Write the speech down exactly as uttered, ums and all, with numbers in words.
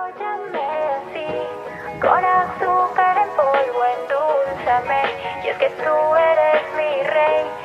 Óyeme así, con azúcar en polvo, endulzame. Y es que tú eres mi rey.